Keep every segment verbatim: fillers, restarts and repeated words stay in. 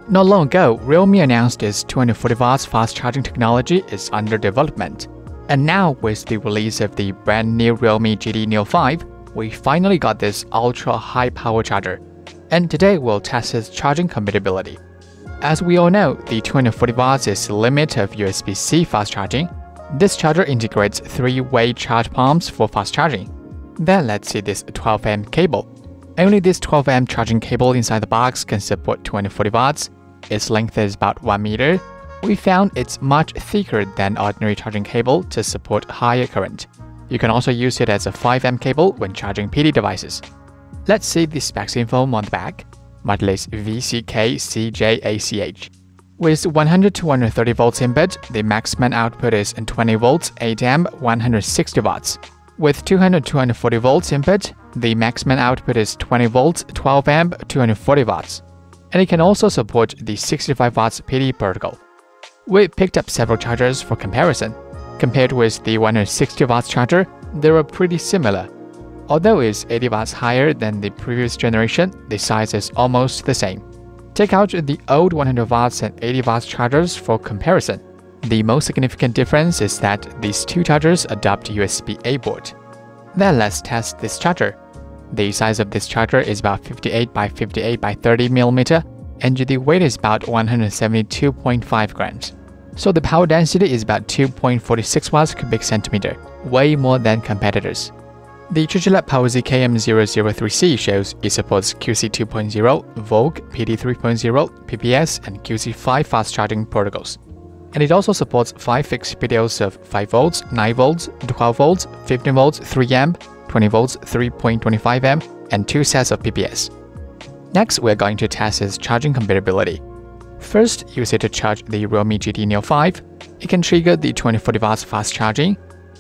Not long ago, Realme announced its two hundred forty watts fast charging technology is under development. And now, with the release of the brand new Realme G T Neo five, we finally got this ultra high power charger. And today we'll test its charging compatibility. As we all know, the two hundred forty watts is the limit of U S B C fast charging. This charger integrates three-way charge pumps for fast charging. Then let's see this twelve amp cable. Only this twelve amp charging cable inside the box can support two hundred forty watts. Its length is about one meter. We found it's much thicker than ordinary charging cable to support higher current. You can also use it as a five amp cable when charging P D devices. Let's see the specs info on the back. Model is V C K C J A C H. With one hundred to one hundred thirty volts input, the maximum output is twenty volts, eight amp, one hundred sixty watts. With two hundred to two hundred forty volts input, the maximum output is twenty volts, twelve amp, two hundred forty watts. And it can also support the sixty-five watts P D protocol. We picked up several chargers for comparison. Compared with the one hundred sixty watts charger, they were pretty similar. Although it's eighty watts higher than the previous generation, the size is almost the same. Take out the old one hundred watts and eighty watts chargers for comparison. The most significant difference is that these two chargers adopt U S B A port. Then let's test this charger. The size of this charger is about fifty-eight by fifty-eight by thirty millimeters, and the weight is about one hundred seventy-two point five grams. So the power density is about two point four six watts cubic centimeter, way more than competitors. The ChargerLab PowerZ K M zero zero three C shows it supports Q C two point oh, Vogue, P D three point oh, P P S, and Q C five fast charging protocols. And it also supports five fixed P D Os of five volts, nine volts, twelve volts, fifteen volts, three amp, twenty volts, three point two five amp, and two sets of P P S. Next, we're going to test its charging compatibility. First, use it to charge the Realme G T Neo five. It can trigger the two hundred forty watts fast charging.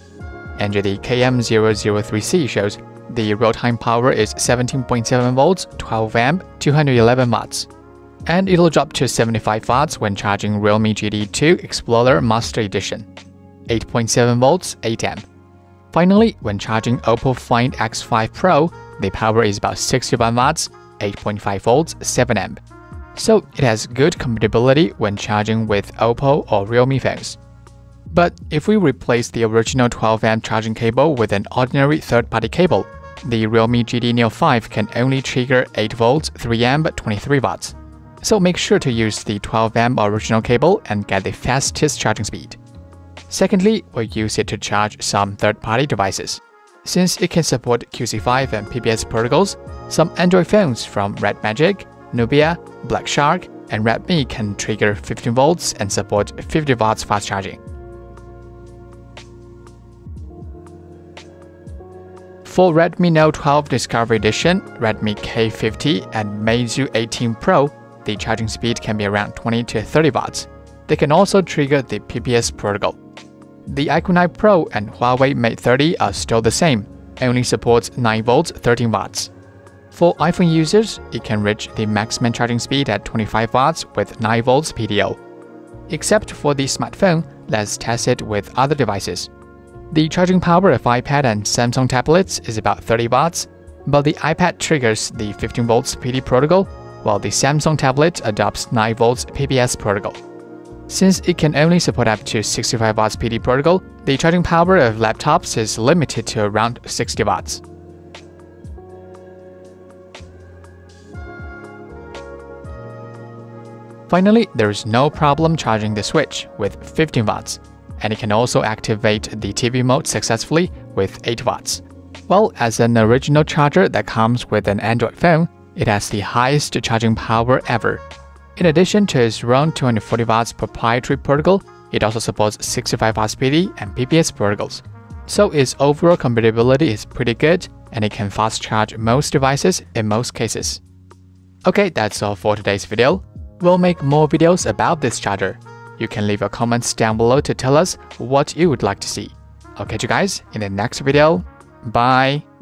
And the K M zero zero three C shows the real-time power is seventeen point seven volts, twelve amp, two hundred eleven watts. And it'll drop to seventy-five watts when charging Realme G T two Explorer Master Edition, eight point seven volts, eight amp. Finally, when charging Oppo Find X five Pro, the power is about sixty-one watts, eight point five volts, seven amp. So it has good compatibility when charging with Oppo or Realme phones. But if we replace the original twelve amp charging cable with an ordinary third-party cable, the Realme G T Neo five can only trigger eight volts, three amp, twenty-three watts. So make sure to use the twelve amp original cable and get the fastest charging speed. Secondly, we'll use it to charge some third-party devices. Since it can support Q C five and P P S protocols, some Android phones from Red Magic, Nubia, Black Shark, and Redmi can trigger fifteen volts and support fifty watts fast charging. For Redmi Note twelve Discovery Edition, Redmi K fifty, and Meizu eighteen Pro, the charging speed can be around twenty to thirty watts. They can also trigger the P P S protocol. The iQOO nine Pro and Huawei Mate thirty are still the same, only supports nine volts, thirteen watts. For iPhone users, it can reach the maximum charging speed at twenty-five watts with nine volts P D O. Except for the smartphone, let's test it with other devices. The charging power of iPad and Samsung tablets is about thirty watts, but the iPad triggers the fifteen volts P D protocol, while the Samsung tablet adopts nine volts P P S protocol. Since it can only support up to sixty-five watts P D protocol, the charging power of laptops is limited to around sixty watts. Finally, there is no problem charging the Switch with fifteen watts, and it can also activate the T V mode successfully with eight watts. Well, as an original charger that comes with an Android phone, it has the highest charging power ever. In addition to its own two hundred forty watts proprietary protocol, it also supports sixty-five watts P D and P P S protocols. So its overall compatibility is pretty good, and it can fast charge most devices in most cases. Okay, that's all for today's video. We'll make more videos about this charger. You can leave your comments down below to tell us what you would like to see. I'll catch you guys in the next video. Bye!